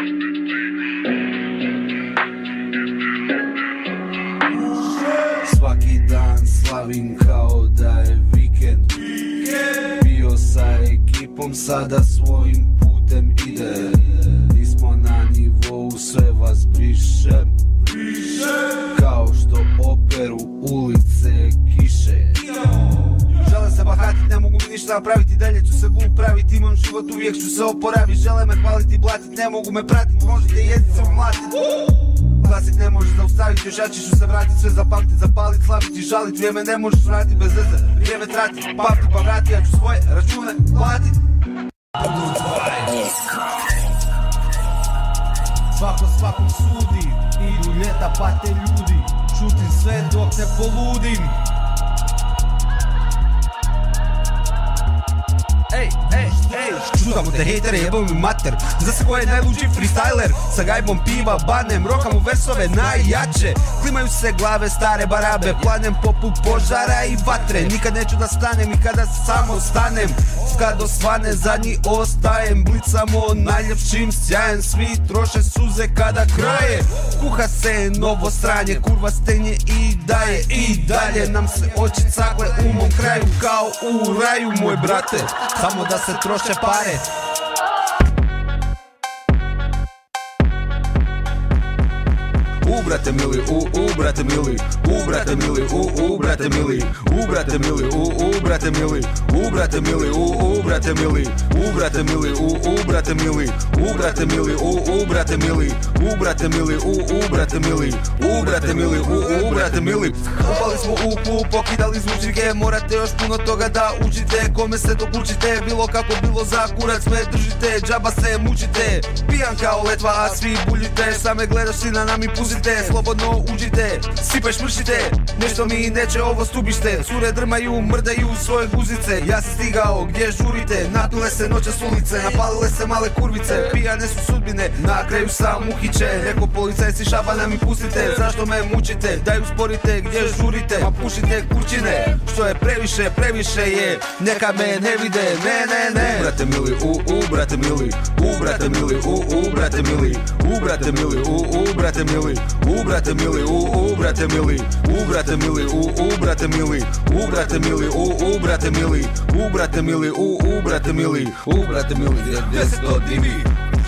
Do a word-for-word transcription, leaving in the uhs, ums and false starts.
Svaki dan slavim kao da je vikend. Bio sa ekipom, sada svojim putem ide. Nismo na nivou, sve vas briše. Kao što operu ulice kiše. Žele se bahatit, ne mogu mi ništa napraviti. Dalje ću se glup praviti, imam život, uvijek ću se oporavit. Žele me hvaliti, blatit, ne mogu me pratit. Možete jezdit se umlatit. Klasik ne možeš zaustaviti, još jači ću se vratit. Sve zapamtit, zapalit, slavit i žalit. Vrijeme ne možeš vratit bez veze, vrijeme trati. Pamti pa vrati, ja ću svoje račune platit. Svako svakom sudi, idu ljeta, pate ljudi. Šutim sve dok ne poludim. Ej, ej, ej, šutamo te hejtere, jebam mi mater. Za se ko je najluđi freestyler. Sa gajbom piva, banem, rokam u versove najjače. Klimaju se glave, stare barabe. Planem poput požara i vatre. Nikad neću da stanem i kada samo stanem. Kad osvane zadnji ostajem. Blicamo najljepšim sjajem. Svi troše suze kada kraje. Kuha se novo sranje, kurva stenje i daje. I dalje nam se oči cagle u mom kraju. Kao u raju, moj brate. Samo da se troše pare. U brate mili, u u brate mili, u brate mili, u u brate mili, u brate mili, u u brate mili, u brate mili, u u brate mili, u brate mili, u u brate mili, u brate mili, u u brate mili, u brate mili, u u brate mili, u brate mili, u u brate mili. Upali smo u klub, pokidali zvučnike, morate još puno toga da učite. Kome se dok učite, bilo kako bilo za kurac me držite, džaba se mučite. Pijan kao letva, a svi buljite, same gledaš si na nami pustite. Slobodno uđite, sipaj šmršite, nešto mi neće ovo stubište. Cure drmaju, mrdaju svoje guzice. Ja sam stigao, gdje žurite? Napile se noća s ulice, napalile se male kurvice. Pijane su sudbine, na kraju sam uhiće. Reko policajci, šabana mi pustite. Zašto me mučite? Daj usporite, gdje žurite? Ma pušite kurčine, što je previše, previše je. Neka me ne vide, ne, ne, ne. U brate mili, u u brate mili, u brate mili, u u brate mili, u brate mili, u u brate mili, u brate mili, u u brate mili, u brate mili, u u brate mili, u brate mili, u u brate mili, u brate mili, u u brate mili, u brate mili, gdje se to divi?